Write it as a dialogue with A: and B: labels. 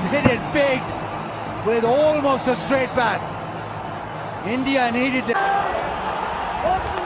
A: hit it big with almost a straight bat. India needed the